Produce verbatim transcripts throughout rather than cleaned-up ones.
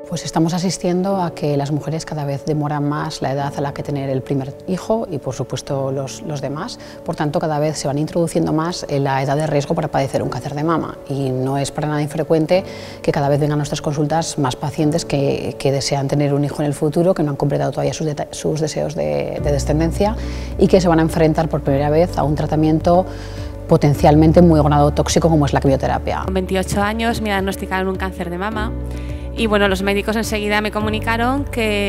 Pues estamos asistiendo a que las mujeres cada vez demoran más la edad a la que tener el primer hijo y por supuesto los, los demás, por tanto cada vez se van introduciendo más en la edad de riesgo para padecer un cáncer de mama y no es para nada infrecuente que cada vez vengan a nuestras consultas más pacientes que, que desean tener un hijo en el futuro, que no han completado todavía sus, sus deseos de, de descendencia y que se van a enfrentar por primera vez a un tratamiento potencialmente muy gonadotóxico como es la quimioterapia. Con veintiocho años me diagnosticaron un cáncer de mama. Y bueno, los médicos enseguida me comunicaron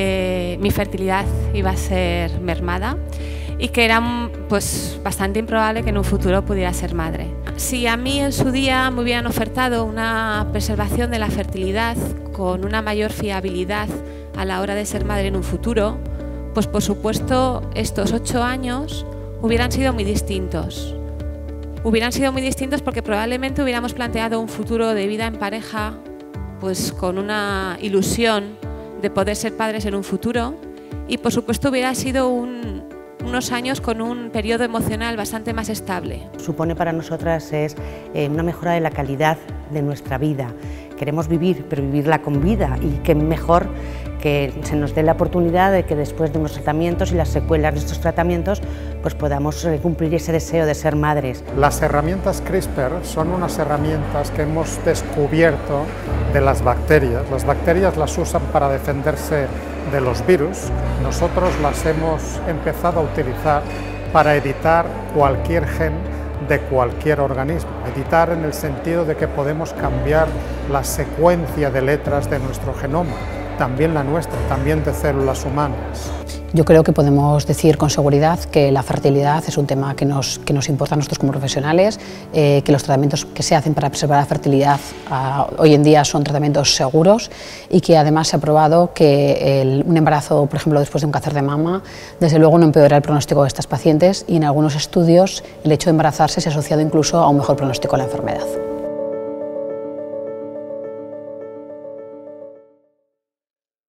que mi fertilidad iba a ser mermada y que era pues, bastante improbable que en un futuro pudiera ser madre. Si a mí en su día me hubieran ofertado una preservación de la fertilidad con una mayor fiabilidad a la hora de ser madre en un futuro, pues por supuesto estos ocho años hubieran sido muy distintos. Hubieran sido muy distintos porque probablemente hubiéramos planteado un futuro de vida en pareja pues con una ilusión de poder ser padres en un futuro y por supuesto hubiera sido un, unos años con un periodo emocional bastante más estable. Supone para nosotras es eh, una mejora de la calidad de nuestra vida. Queremos vivir, pero vivirla con vida y qué mejor que se nos dé la oportunidad de que después de unos tratamientos y las secuelas de estos tratamientos pues podamos cumplir ese deseo de ser madres. Las herramientas CRISPR son unas herramientas que hemos descubierto de las bacterias. Las bacterias las usan para defenderse de los virus. Nosotros las hemos empezado a utilizar para editar cualquier gen de cualquier organismo. Editar en el sentido de que podemos cambiar la secuencia de letras de nuestro genoma, también la nuestra, también de células humanas. Yo creo que podemos decir con seguridad que la fertilidad es un tema que nos, que nos importa a nosotros como profesionales, eh, que los tratamientos que se hacen para preservar la fertilidad uh, hoy en día son tratamientos seguros y que además se ha probado que el, un embarazo, por ejemplo, después de un cáncer de mama, desde luego no empeora el pronóstico de estas pacientes y en algunos estudios el hecho de embarazarse se ha asociado incluso a un mejor pronóstico de la enfermedad.